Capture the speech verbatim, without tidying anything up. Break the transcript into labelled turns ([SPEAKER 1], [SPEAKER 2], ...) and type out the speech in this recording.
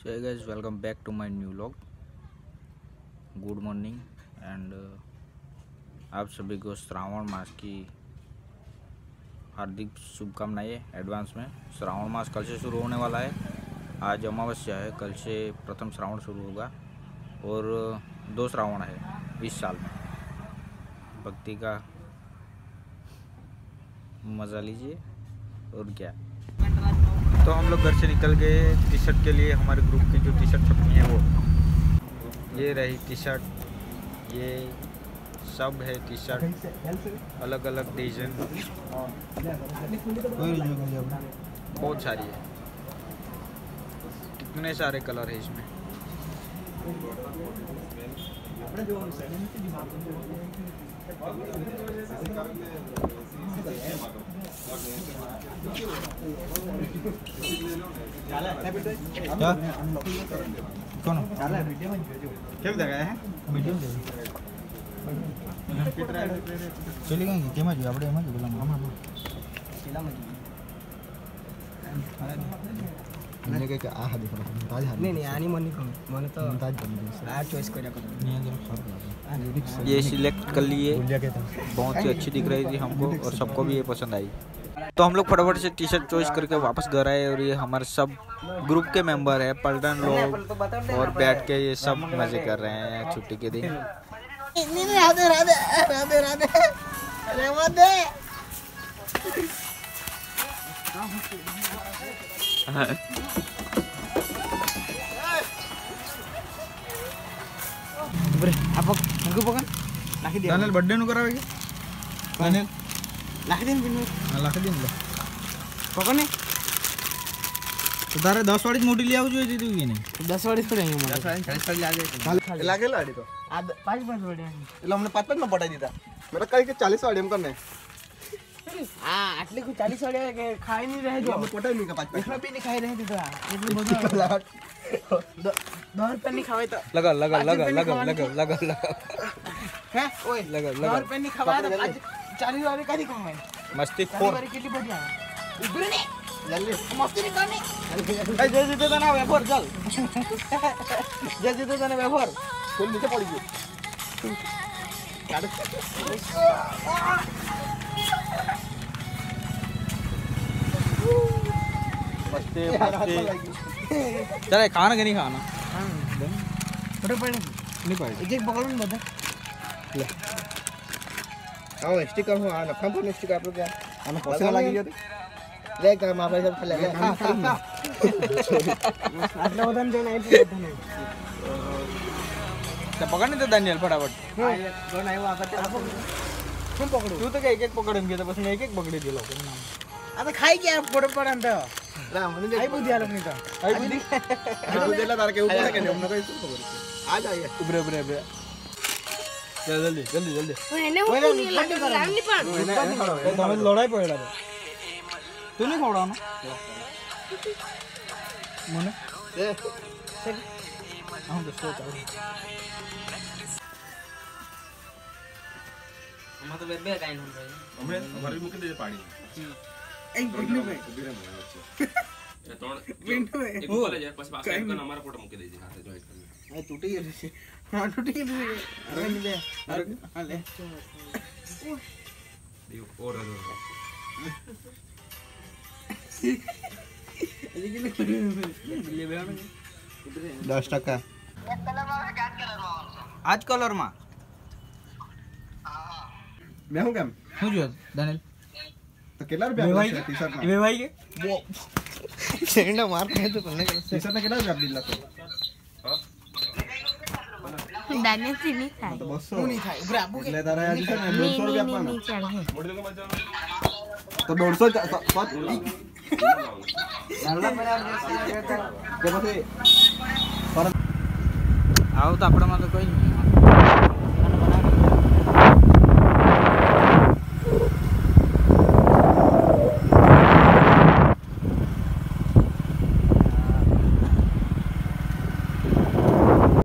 [SPEAKER 1] So hey guys, welcome back to my new vlog. Good morning and आप सभी को श्रावण मास की हार्दिक शुभकामनाएं एडवांस में। श्रावण मास कल से शुरू होने वाला है। आज अमावस्या है, कल से प्रथम श्रावण शुरू होगा और दो श्रावण है इस साल में। भक्ति का मज़ा लीजिए और क्या। तो हम लोग घर से निकल गए टी शर्ट के लिए। हमारे ग्रुप की जो टी शर्ट छपनी है वो ये रही टी शर्ट, ये सब है टी शर्ट, अलग अलग डिजाइन बहुत सारी है। कितने सारे कलर है इसमें। कौन क्या बताया है मीडियम दे चली गई केम जो આપણે એમાં જ બોલા મામા પેલામાં મને કે આ હા દેખો તાજ હા નહીં નહીં આની મને કહો મને તો તાજ બની આ ચોઈસ કર્યા કરો ની અંદર ફરક लागे। ये सिलेक्ट कर लिए, बहुत ही अच्छी दिख रही थी हमको और सबको भी ये पसंद आई। तो हम लोग फटाफट से टी शर्ट चॉइस करके वापस घर आए और ये हमारे सब ग्रुप के मेंबर है, पलटन लोग, और बैठ के ये सब मजे कर रहे हैं छुट्टी के दिन। Radhe Radhe Radhe Radhe Radhe apa aku bukan laki dia Daniel birthday nu करावे Daniel laki दिन बिनु laki दिन लो पकड़ने तो तारे दस वाली मोटी ले आओ जो दीदी की नहीं दस वाली तो रहेंगे दस वाली चालीस वाली लागे लागे लाड़ी तो आ पांच पांच वाली એટલે અમને પાંચ પાંચ માં પટાઈ દીધા મેરે કઈ કે ચાલીસ વાળી એમ કરને हां આટલી કો ચાલીસ વાળી કે ખાઈ નહીં રહે જો અમે પટાઈ નહીં કે પાંચ પાંચ એકલા બી નહીં ખાઈ રહે દીધા એટલું બધું दो रुपए नहीं खावे तो लगा लगा लगा लगा लगा लगा लगा है ओए लगा लगा दो रुपए नहीं खावा तो आज चालीस वाले का नहीं खावे मस्ती खोर वाली कितनी बढ़िया उधर नहीं जल्दी मस्ती नहीं करनी ए जल्दी दे देना वेफर चल जल्दी दे देना वेफर खोल नीचे पड़ गई मस्ती मस्ती चल खाना के नहीं खाना फोटो पड़े नहीं पड़े एक एक पकड़ो ना बता ले आओ स्टिकर हो आना कम पर स्टिकर आप लोग क्या हमें पैसा लगी है ले का मां भाई सब ले हां आटला बदन जो नहीं पकड़ता नहीं तो पकड़ने तो दानियल फटाफट जो नहीं वो आकर आप तुम पकड़ो तू तो क्या एक एक पकड़ेंगे तो बस मैं एक एक पकड़ दिया लोग अब खाई क्या फोटो पड़न तो ला મને આઈ બુદ્ધિ આલો નહીં તો આઈ બુદ્ધિ આઈ બુદ્ધિ લા તાર કે ઉપર કે ને અમને કઈ શું ખબર આ જા યાર ઉભરે ઉભરે ઉભરે જલ્દી જલ્દી જલ્દી ઓય એને હું નહીં લાગે રામ ની પણ તમે લડાઈ પડ્યા તું નહીં ખવડાવનો મને એ આમ તો સો ચાલ અમાર તો બે બે કાઈ ન હોય અમે અમારી મૂકી દેજે પાડી एक बिंदु में ये तोड़ बिंदु में एक बोले यार बस पास करना हमारा फोटो मुके दे दे हां से जॉइन करना ए टूटी गई हां टूटी गई अरे ले अरे हां ले ये और और ये बेन दस टका आज कलर में हां मैं हूं केम हूं जो दानियल तो कितना रुपया आपका टी शर्ट में भाई के वो सेकंड मार के तो करने के टी शर्ट में कितना रुपया आप दिला तो हां दानियल से नहीं खाए तो बस नहीं खाए ऊपर आपको ले तारा आज से दो सौ रुपया आपका नहीं चढ़े तो दो सौ पाँच डालना पड़ा के बसे पर आओ तो आपड़ा में तो कोई नहीं